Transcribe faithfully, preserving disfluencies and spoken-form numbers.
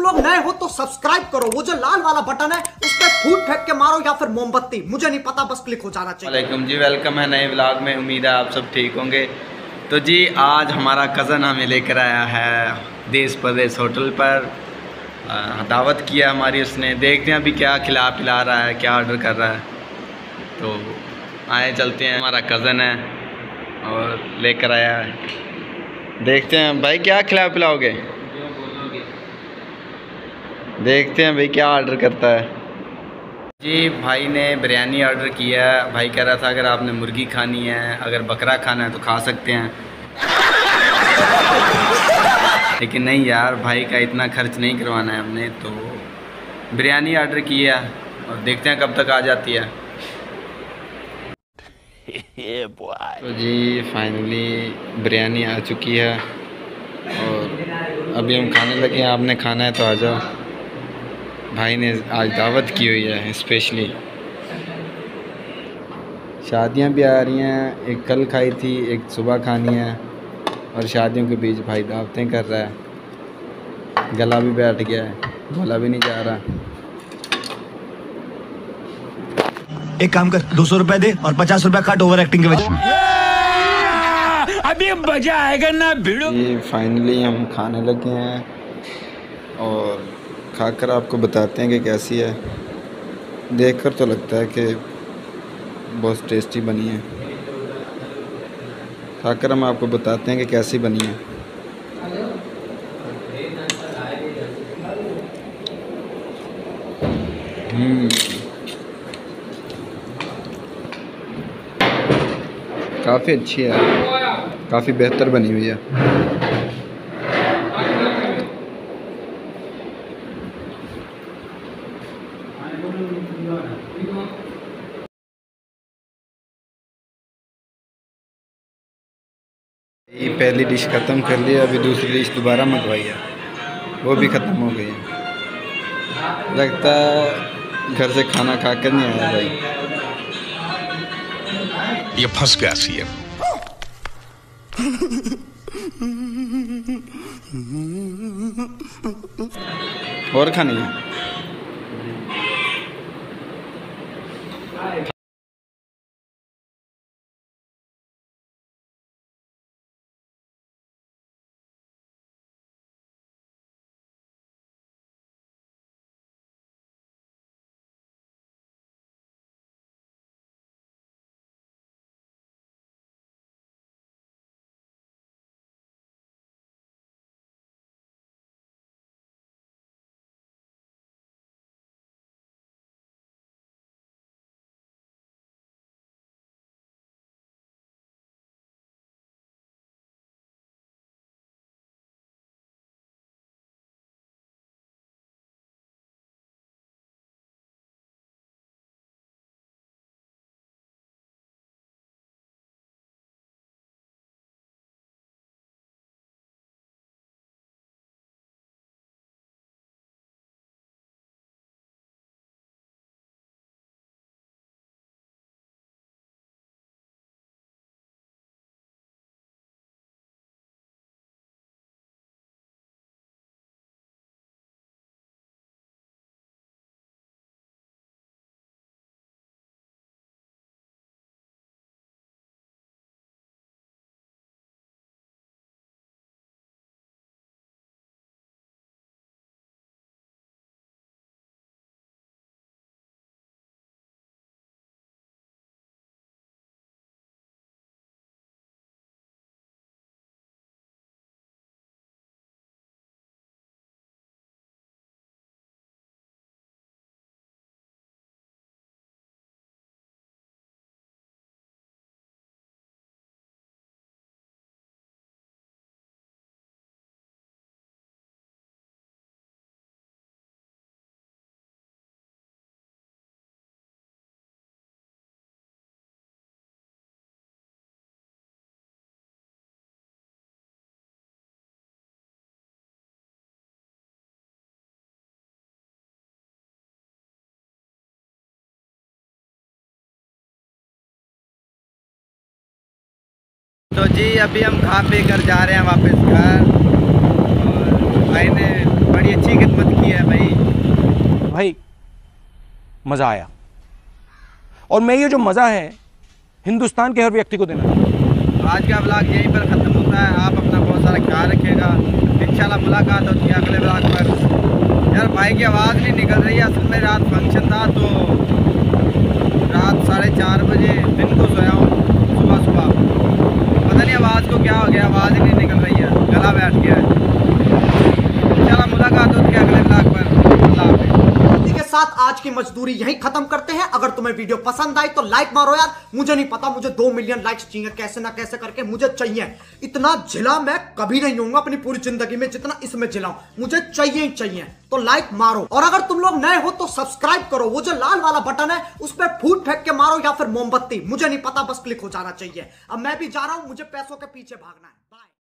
लोग नए हो तो सब्सक्राइब करो, वो जो लाल वाला बटन है उस पर फूट फेंक के मारो या फिर मोमबत्ती, मुझे नहीं पता, बस क्लिक हो जाना चाहिए। वालेकुम जी, वेलकम है नए व्लॉग में। उम्मीद है आप सब ठीक होंगे। तो जी आज हमारा कज़न हमें लेकर आया है देश परदेश होटल पर, दावत किया हमारी उसने। देखते हैं अभी क्या खिला पिला रहा है, क्या ऑर्डर कर रहा है। तो आए चलते हैं, हमारा कज़न है और लेकर आया है। देखते हैं भाई क्या खिला पिलाओगे, देखते हैं भाई क्या ऑर्डर करता है। जी भाई ने बिरयानी ऑर्डर किया है। भाई कह रहा था अगर आपने मुर्गी खानी है, अगर बकरा खाना है तो खा सकते हैं, लेकिन नहीं यार भाई का इतना खर्च नहीं करवाना है हमने, तो बिरयानी ऑर्डर किया और देखते हैं कब तक आ जाती है। तो जी फाइनली बिरयानी आ चुकी है और अभी हम खाने लगे हैं। आपने खाना है तो आ जाओ। भाई ने आज दावत की हुई है स्पेशली। शादियां भी आ रही हैं, एक कल खाई थी, एक सुबह खानी है, और शादियों के बीच भाई दावतें कर रहा है। गला भी बैठ गया है, बोला भी नहीं जा रहा। एक काम कर, दो सौ रुपए दे और पचास रुपए काट ओवर एक्टिंग के वजह। अभी मजा आएगा ना भिड़ो। ये फाइनली हम खाने लगे हैं और खाकर आपको बताते हैं कि कैसी है। देखकर तो लगता है कि बहुत टेस्टी बनी है, खाकर हम आपको बताते हैं कि कैसी बनी है। हम्म काफ़ी अच्छी है, काफ़ी बेहतर बनी हुई है। ये पहली डिश ख़त्म कर लिया, अभी दूसरी डिश दोबारा मंगवाई है, वो भी ख़त्म हो गई है। लगता है घर से खाना खा कर नहीं आया भाई। ये फंस गया सी है। और खानी है? तो जी अभी हम खा पी कर जा रहे हैं वापस घर, और भाई ने बड़ी अच्छी खिदमत की। मज़ा आया। और मैं ये जो मज़ा है हिंदुस्तान के हर व्यक्ति को देना चाहूँगा। तो आज का व्लॉग यहीं पर ख़त्म होता है। आप अपना बहुत सारा ख्याल रखिएगा। इंशाल्लाह मुलाकात होती है अगले व्लॉग पर। यार भाई की आवाज़ नहीं निकल रही है, असल में रात फंक्शन था तो रात साढ़े चार बजे दिन को सोया हूँ, सुबह सुबह पता नहीं आवाज़ को क्या हो गया, आवाज़ ही नहीं निकल रही है, गला बैठ गया है। इंशाल्लाह मुलाकात होती है अगले व्लॉग पर। अल्लाह हाफ़िज़। के साथ आज की मजदूरी यहीं खत्म करते हैं। अगर तुम्हें वीडियो पसंद आई तो लाइक मारो यार। मुझे नहीं पता, मुझे दो मिलियन लाइक्स चाहिए, कैसे ना कैसे करके मुझे चाहिए। इतना झिला मैं कभी नहीं होऊंगा अपनी पूरी जिंदगी में जितना इसमें झिलाऊं, मुझे चाहिए ही चाहिए। तो लाइक मारो, और अगर तुम लोग नए हो तो सब्सक्राइब करो। वो जो लाल वाला बटन है उस पर फूट फेंक के मारो या फिर मोमबत्ती, मुझे नहीं पता, बस क्लिक हो जाना चाहिए। अब मैं भी जा रहा हूं, मुझे पैसों के पीछे भागना है। बाय।